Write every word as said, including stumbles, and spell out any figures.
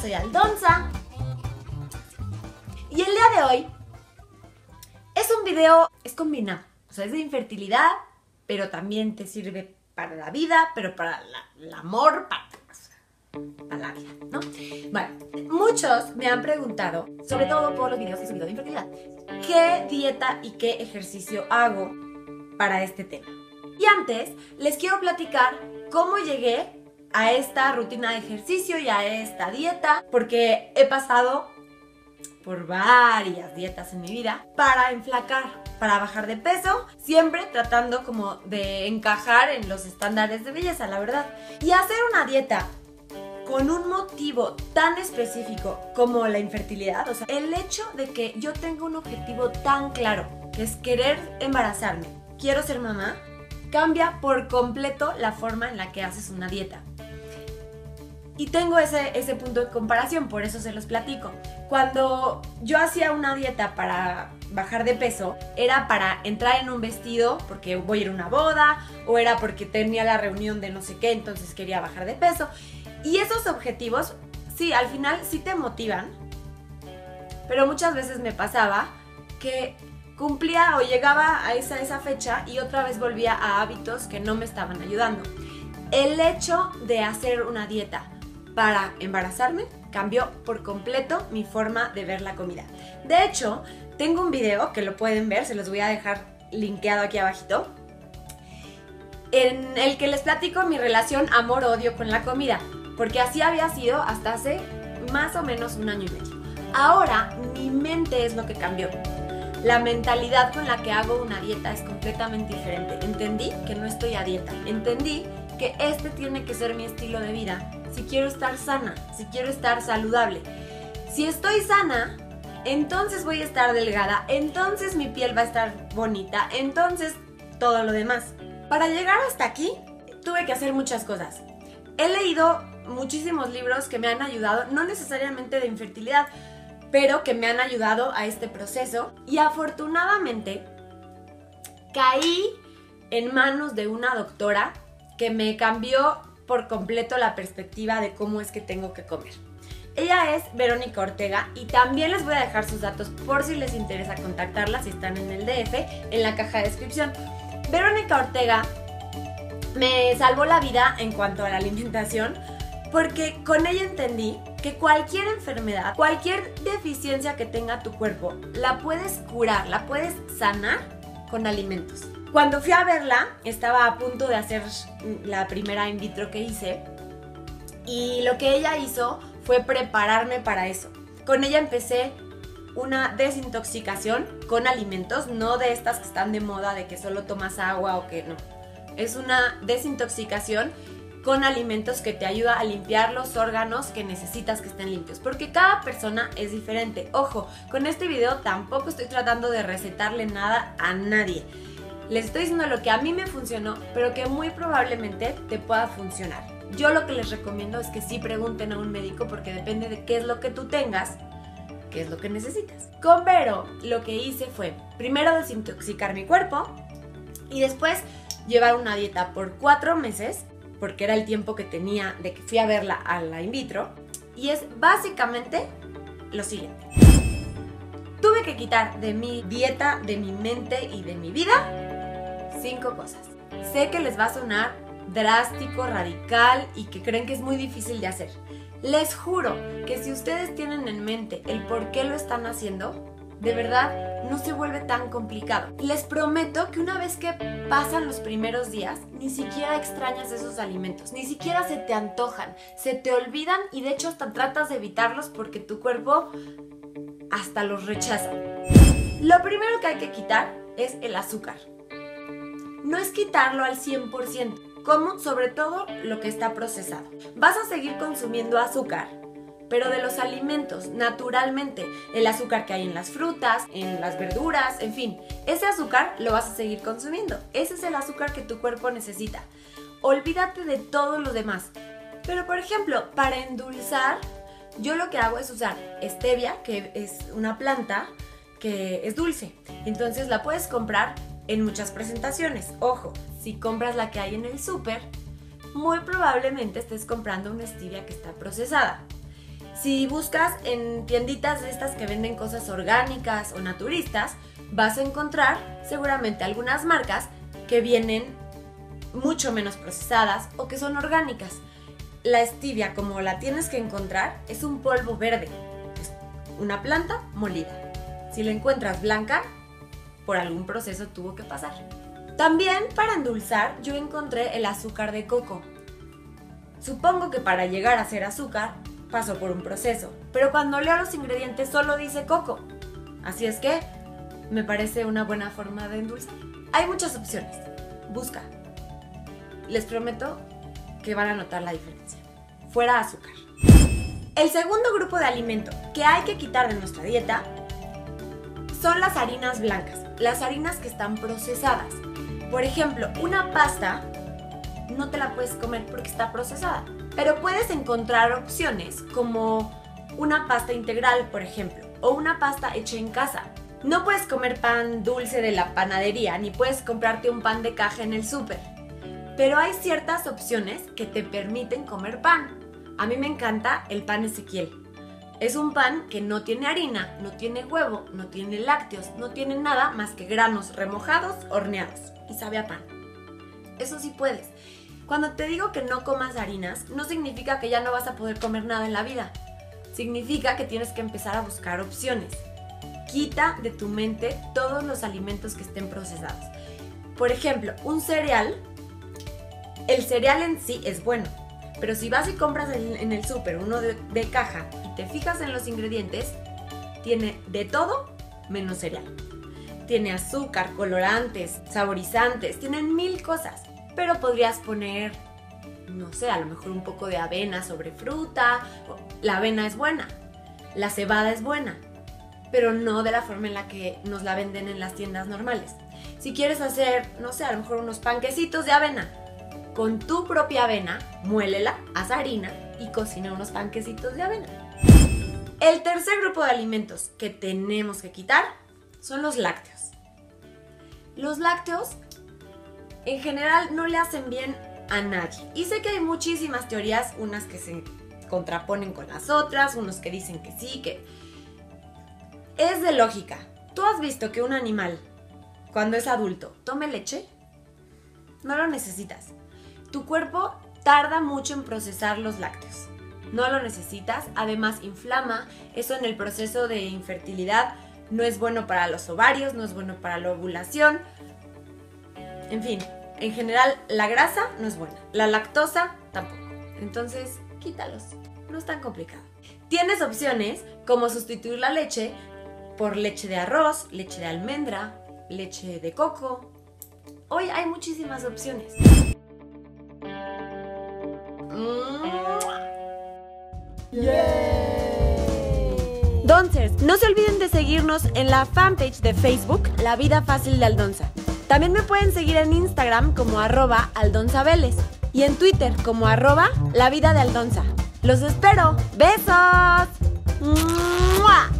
soy Aldonza y el día de hoy es un video, es combinado, o sea, es de infertilidad, pero también te sirve para la vida, pero para la, el amor, para, para la vida, ¿no? Bueno, muchos me han preguntado, sobre todo por los videos que he subido de infertilidad, ¿qué dieta y qué ejercicio hago para este tema? Y antes les quiero platicar cómo llegué a esta rutina de ejercicio y a esta dieta, porque he pasado por varias dietas en mi vida para enflacar, para bajar de peso, siempre tratando como de encajar en los estándares de belleza, la verdad. Y hacer una dieta con un motivo tan específico como la infertilidad, o sea, el hecho de que yo tenga un objetivo tan claro, que es querer embarazarme, quiero ser mamá, cambia por completo la forma en la que haces una dieta. Y tengo ese, ese punto de comparación, por eso se los platico. Cuando yo hacía una dieta para bajar de peso, era para entrar en un vestido porque voy a ir a una boda, o era porque tenía la reunión de no sé qué, entonces quería bajar de peso. Y esos objetivos, sí, al final sí te motivan, pero muchas veces me pasaba que cumplía o llegaba a esa, esa fecha y otra vez volvía a hábitos que no me estaban ayudando. El hecho de hacer una dieta para embarazarme cambió por completo mi forma de ver la comida. De hecho, tengo un video que lo pueden ver, se los voy a dejar linkeado aquí abajito, en el que les platico mi relación amor-odio con la comida, porque así había sido hasta hace más o menos un año y medio. Ahora mi mente es lo que cambió. La mentalidad con la que hago una dieta es completamente diferente. Entendí que no estoy a dieta, entendí que este tiene que ser mi estilo de vida si quiero estar sana, si quiero estar saludable. Si estoy sana, entonces voy a estar delgada, entonces mi piel va a estar bonita, entonces todo lo demás. Para llegar hasta aquí, tuve que hacer muchas cosas. He leído muchísimos libros que me han ayudado, no necesariamente de infertilidad, pero que me han ayudado a este proceso. Y afortunadamente, caí en manos de una doctora que me cambió por completo la perspectiva de cómo es que tengo que comer. Ella es Verónica Ortega y también les voy a dejar sus datos por si les interesa contactarla, si están en el D F, en la caja de descripción. Verónica Ortega me salvó la vida en cuanto a la alimentación, porque con ella entendí que cualquier enfermedad, cualquier deficiencia que tenga tu cuerpo, la puedes curar, la puedes sanar con alimentos. Cuando fui a verla, estaba a punto de hacer la primera in vitro que hice, y lo que ella hizo fue prepararme para eso. Con ella empecé una desintoxicación con alimentos, no de estas que están de moda, de que solo tomas agua o que no. Es una desintoxicación con alimentos que te ayuda a limpiar los órganos que necesitas que estén limpios, porque cada persona es diferente. Ojo, con este video tampoco estoy tratando de recetarle nada a nadie. Les estoy diciendo lo que a mí me funcionó, pero que muy probablemente te pueda funcionar. Yo lo que les recomiendo es que sí pregunten a un médico, porque depende de qué es lo que tú tengas, qué es lo que necesitas. Con Vero lo que hice fue primero desintoxicar mi cuerpo y después llevar una dieta por cuatro meses, porque era el tiempo que tenía de que fui a verla a la in vitro, y es básicamente lo siguiente. Tuve que quitar de mi dieta, de mi mente y de mi vida cinco cosas. Sé que les va a sonar drástico, radical y que creen que es muy difícil de hacer. Les juro que si ustedes tienen en mente el por qué lo están haciendo, de verdad no se vuelve tan complicado. Les prometo que una vez que pasan los primeros días, ni siquiera extrañas esos alimentos, ni siquiera se te antojan, se te olvidan y de hecho hasta tratas de evitarlos porque tu cuerpo hasta los rechaza. Lo primero que hay que quitar es el azúcar. No es quitarlo al cien por ciento, como sobre todo lo que está procesado. Vas a seguir consumiendo azúcar, pero de los alimentos, naturalmente. El azúcar que hay en las frutas, en las verduras, en fin. Ese azúcar lo vas a seguir consumiendo. Ese es el azúcar que tu cuerpo necesita. Olvídate de todo lo demás. Pero por ejemplo, para endulzar, yo lo que hago es usar stevia, que es una planta que es dulce. Entonces la puedes comprar en muchas presentaciones. Ojo, si compras la que hay en el súper, muy probablemente estés comprando una stevia que está procesada. Si buscas en tienditas de estas que venden cosas orgánicas o naturistas, vas a encontrar seguramente algunas marcas que vienen mucho menos procesadas o que son orgánicas. La stevia, como la tienes que encontrar, es un polvo verde, es una planta molida. Si la encuentras blanca, por algún proceso tuvo que pasar. También para endulzar yo encontré el azúcar de coco. Supongo que para llegar a ser azúcar pasó por un proceso, pero cuando leo los ingredientes solo dice coco. Así es que me parece una buena forma de endulzar. Hay muchas opciones, busca. Les prometo que van a notar la diferencia. Fuera azúcar. El segundo grupo de alimento que hay que quitar de nuestra dieta son las harinas blancas, las harinas que están procesadas. Por ejemplo, una pasta no te la puedes comer porque está procesada, pero puedes encontrar opciones como una pasta integral, por ejemplo, o una pasta hecha en casa. No puedes comer pan dulce de la panadería, ni puedes comprarte un pan de caja en el súper, pero hay ciertas opciones que te permiten comer pan. A mí me encanta el pan Ezequiel. Es un pan que no tiene harina, no tiene huevo, no tiene lácteos, no tiene nada más que granos remojados, horneados, y sabe a pan. Eso sí puedes. Cuando te digo que no comas harinas, no significa que ya no vas a poder comer nada en la vida. Significa que tienes que empezar a buscar opciones. Quita de tu mente todos los alimentos que estén procesados. Por ejemplo, un cereal, el cereal en sí es bueno, pero si vas y compras en, en el súper uno de, de caja y te fijas en los ingredientes, tiene de todo menos cereal. Tiene azúcar, colorantes, saborizantes, tienen mil cosas. Pero podrías poner, no sé, a lo mejor un poco de avena sobre fruta. La avena es buena, la cebada es buena, pero no de la forma en la que nos la venden en las tiendas normales. Si quieres hacer, no sé, a lo mejor unos panquecitos de avena, con tu propia avena, muélela, haz harina y cocina unos panquecitos de avena. El tercer grupo de alimentos que tenemos que quitar son los lácteos. Los lácteos en general no le hacen bien a nadie. Y sé que hay muchísimas teorías, unas que se contraponen con las otras, unos que dicen que sí, que... Es de lógica. ¿Tú has visto que un animal, cuando es adulto, tome leche? No lo necesitas. Tu cuerpo tarda mucho en procesar los lácteos. No lo necesitas, además inflama. Eso en el proceso de infertilidad no es bueno para los ovarios, no es bueno para la ovulación. En fin, en general la grasa no es buena, la lactosa tampoco. Entonces, quítalos, no es tan complicado. Tienes opciones como sustituir la leche por leche de arroz, leche de almendra, leche de coco. Hoy hay muchísimas opciones. Doncers, no se olviden de seguirnos en la fanpage de Facebook, La Vida Fácil de Aldonza. También me pueden seguir en Instagram como arroba aldonzaveles y en Twitter como arroba la vida de Aldonza. ¡Los espero! ¡Besos! ¡Mua!